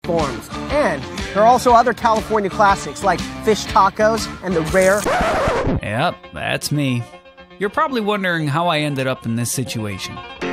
forms. And there are also other California classics like fish tacos and the rare... Yep, that's me. You're probably wondering how I ended up in this situation.